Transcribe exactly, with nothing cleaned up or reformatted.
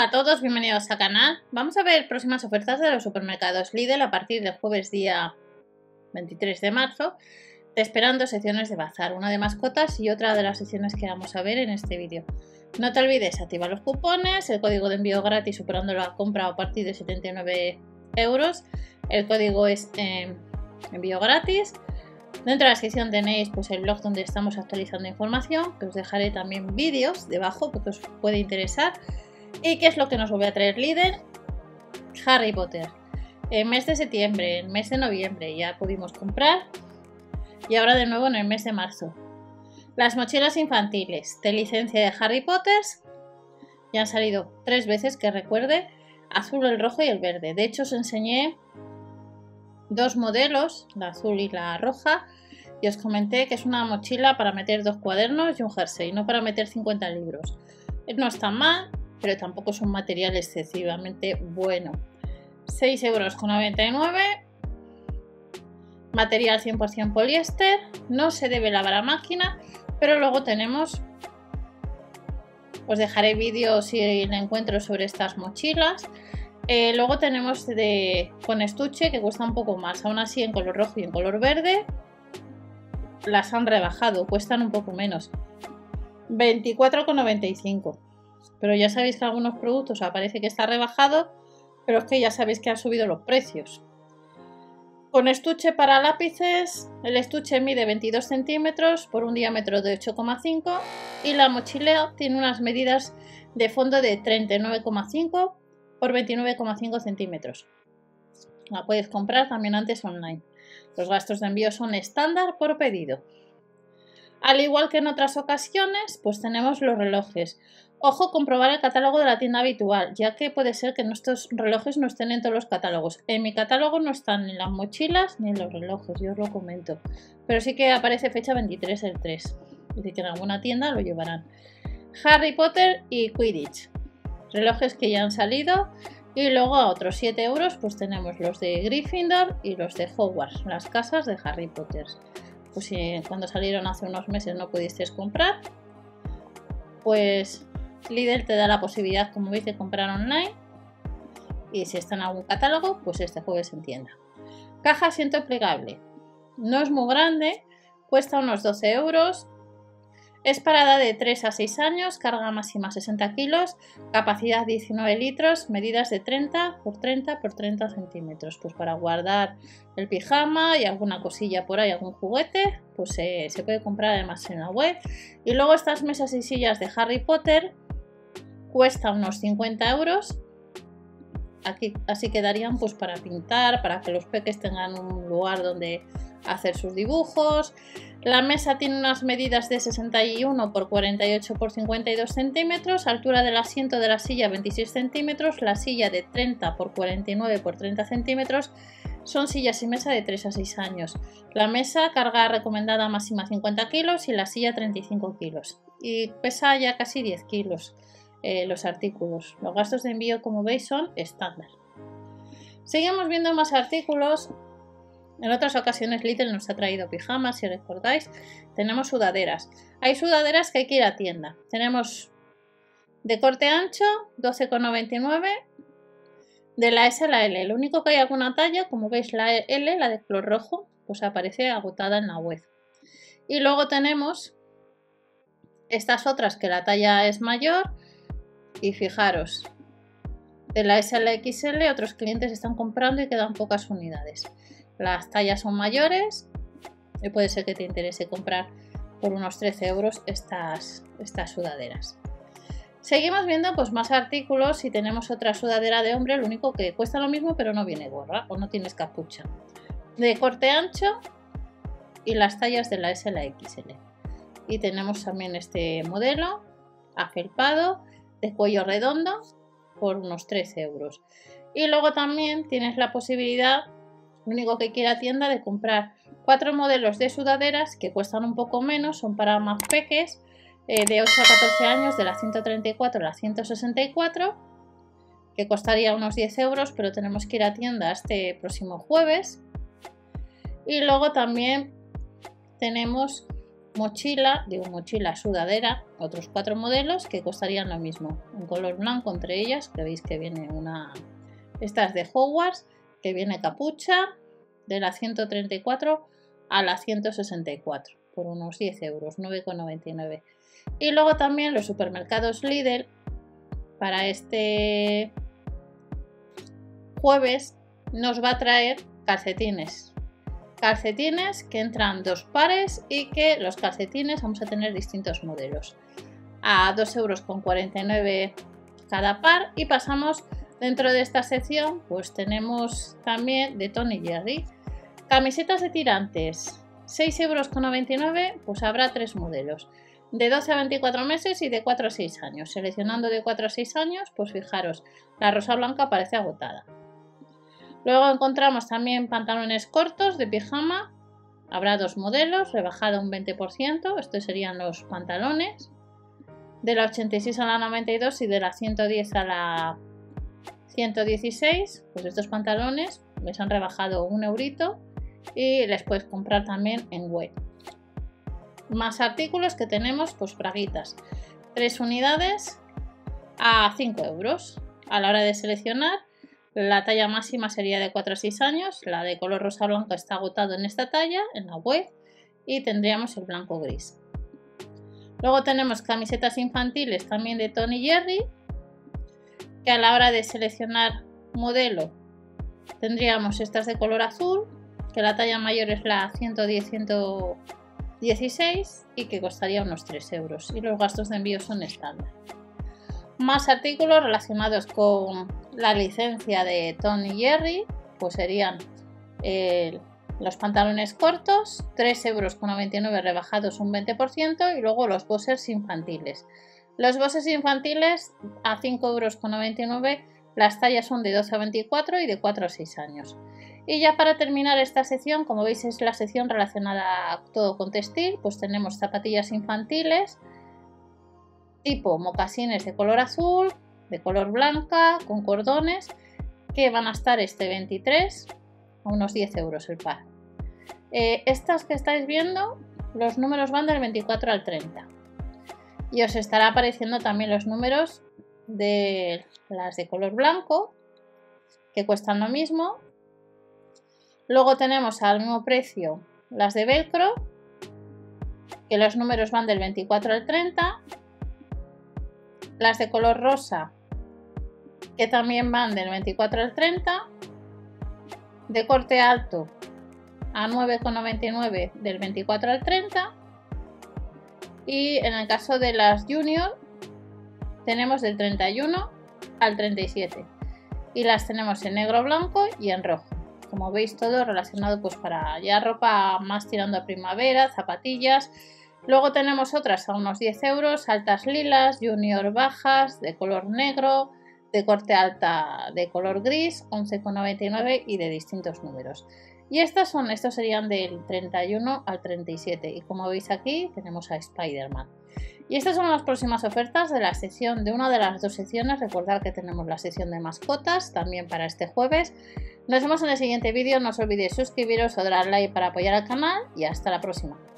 Hola a todos, bienvenidos al canal. Vamos a ver próximas ofertas de los supermercados Lidl a partir del jueves día veintitrés de marzo, esperando secciones de bazar, una de mascotas y otra de las secciones que vamos a ver en este vídeo. No te olvides activar los cupones, el código de envío gratis superando la compra a partir de setenta y nueve euros. El código es eh, envío gratis. Dentro de la sección tenéis pues, el blog donde estamos actualizando información, que os dejaré también vídeos debajo porque os puede interesar. ¿Y qué es lo que nos vuelve a traer Lidl? Harry Potter. En mes de septiembre, en mes de noviembre ya pudimos comprar y ahora de nuevo en el mes de marzo. Las mochilas infantiles de licencia de Harry Potter ya han salido tres veces, que recuerde, azul, el rojo y el verde. De hecho os enseñé dos modelos, la azul y la roja, y os comenté que es una mochila para meter dos cuadernos y un jersey, no para meter cincuenta libros. No está mal, pero tampoco es un material excesivamente bueno. seis euros con noventa y nueve, material cien por cien poliéster, no se debe lavar a máquina, pero luego tenemos, os dejaré vídeos si la encuentro sobre estas mochilas. Eh, luego tenemos de con estuche, que cuesta un poco más, aún así en color rojo y en color verde las han rebajado, cuestan un poco menos, veinticuatro con noventa y cinco. Pero ya sabéis que algunos productos aparece que está rebajado, pero es que ya sabéis que han subido los precios. Con estuche para lápices, el estuche mide veintidós centímetros por un diámetro de ocho coma cinco y la mochila tiene unas medidas de fondo de treinta y nueve coma cinco por veintinueve coma cinco centímetros. La puedes comprar también antes online. Los gastos de envío son estándar por pedido. Al igual que en otras ocasiones, pues tenemos los relojes. Ojo, comprobar el catálogo de la tienda habitual, ya que puede ser que nuestros relojes no estén en todos los catálogos. En mi catálogo no están ni las mochilas ni en los relojes, yo os lo comento. Pero sí que aparece fecha veintitrés del tres, es decir, que en alguna tienda lo llevarán. Harry Potter y Quidditch, relojes que ya han salido. Y luego a otros siete euros pues tenemos los de Gryffindor y los de Hogwarts, las casas de Harry Potter. Pues si cuando salieron hace unos meses no pudisteis comprar, pues Lidl te da la posibilidad, como veis, de comprar online, y si está en algún catálogo, pues este jueves en tienda. Caja asiento plegable, no es muy grande, cuesta unos doce euros, es para edad de tres a seis años, carga máxima sesenta kilos, capacidad diecinueve litros, medidas de treinta por treinta por treinta centímetros, pues para guardar el pijama y alguna cosilla por ahí, algún juguete, pues eh, se puede comprar además en la web. Y luego estas mesas y sillas de Harry Potter cuesta unos cincuenta euros. Aquí así quedarían pues para pintar, para que los peques tengan un lugar donde hacer sus dibujos. La mesa tiene unas medidas de sesenta y uno por cuarenta y ocho por cincuenta y dos centímetros, altura del asiento de la silla veintiséis centímetros, la silla de treinta por cuarenta y nueve por treinta centímetros. Son sillas y mesa de tres a seis años. La mesa, carga recomendada máxima cincuenta kilos y la silla treinta y cinco kilos. Y pesa ya casi diez kilos eh, los artículos. Los gastos de envío, como veis, son estándar. Seguimos viendo más artículos. En otras ocasiones Lidl nos ha traído pijamas, si recordáis. Tenemos sudaderas. Hay sudaderas que hay que ir a tienda. Tenemos de corte ancho, doce con noventa y nueve. De la S a la L. Lo único que hay alguna talla, como veis la L, la de color rojo, pues aparece agotada en la web. Y luego tenemos estas otras que la talla es mayor. Y fijaros, de la S a la X L otros clientes están comprando y quedan pocas unidades. Las tallas son mayores y puede ser que te interese comprar por unos trece euros estas, estas sudaderas. Seguimos viendo pues más artículos y tenemos otra sudadera de hombre, lo único que cuesta lo mismo pero no viene gorra o no tienes capucha. De corte ancho y las tallas de la S a la X L. Y tenemos también este modelo afelpado de cuello redondo por unos trece euros. Y luego también tienes la posibilidad, lo único que quiera tienda, de comprar cuatro modelos de sudaderas que cuestan un poco menos, son para más peques, eh, de ocho a catorce años, de la ciento treinta y cuatro a la ciento sesenta y cuatro, que costaría unos diez euros, pero tenemos que ir a tienda este próximo jueves. Y luego también tenemos mochila, digo mochila sudadera, otros cuatro modelos que costarían lo mismo, un color blanco entre ellas, que veis que viene una, esta es de Hogwarts, que viene capucha, de la ciento treinta y cuatro a la ciento sesenta y cuatro, por unos diez euros, nueve con noventa y nueve. Y luego también los supermercados Lidl, para este jueves nos va a traer calcetines. Calcetines que entran dos pares y que los calcetines vamos a tener distintos modelos. A dos euros con cuarenta y nueve cada par. Y pasamos dentro de esta sección, pues tenemos también de Tom y Jerry. Camisetas de tirantes, seis euros con noventa y nueve, pues habrá tres modelos. De doce a veinticuatro meses y de cuatro a seis años. Seleccionando de cuatro a seis años, pues fijaros, la rosa blanca parece agotada. Luego encontramos también pantalones cortos de pijama. Habrá dos modelos, rebajado un veinte por ciento. Estos serían los pantalones. De la ochenta y seis a la noventa y dos y de la ciento diez a la ciento dieciséis. Pues estos pantalones les han rebajado un eurito y les puedes comprar también en web. Más artículos que tenemos, pues braguitas, tres unidades a cinco euros. A la hora de seleccionar, la talla máxima sería de cuatro a seis años, la de color rosa blanca está agotado en esta talla, en la web, y tendríamos el blanco gris. Luego tenemos camisetas infantiles también de Tom y Jerry, que a la hora de seleccionar modelo tendríamos estas de color azul, que la talla mayor es la ciento diez ciento dieciséis y que costaría unos tres euros, y los gastos de envío son estándar. Más artículos relacionados con la licencia de Tom y Jerry, pues serían eh, los pantalones cortos, tres euros con noventa y nueve rebajados un veinte por ciento, y luego los boxers infantiles. Los boxers infantiles a cinco euros con noventa y nueve, las tallas son de doce a veinticuatro y de cuatro a seis años. Y ya para terminar esta sección, como veis es la sección relacionada todo con textil, pues tenemos zapatillas infantiles tipo mocasines de color azul, de color blanca, con cordones, que van a estar este veintitrés a unos diez euros el par. Eh, estas que estáis viendo, los números van del veinticuatro al treinta. Y os estará apareciendo también los números de las de color blanco, que cuestan lo mismo. Luego tenemos al mismo precio las de velcro, que los números van del veinticuatro al treinta. Las de color rosa, que también van del veinticuatro al treinta. De corte alto a nueve con noventa y nueve del veinticuatro al treinta. Y en el caso de las Junior tenemos del treinta y uno al treinta y siete. Y las tenemos en negro, blanco y en rojo. Como veis, todo relacionado pues para ya ropa más tirando a primavera, zapatillas. Luego tenemos otras a unos diez euros, altas lilas, junior bajas, de color negro, de corte alta de color gris, once con noventa y nueve y de distintos números. Y estas son, estos serían del treinta y uno al treinta y siete. Y como veis aquí tenemos a Spider-Man. Y estas son las próximas ofertas de la sección, de una de las dos secciones. Recordad que tenemos la sección de mascotas también para este jueves. Nos vemos en el siguiente vídeo. No os olvidéis suscribiros o dar like para apoyar al canal y hasta la próxima.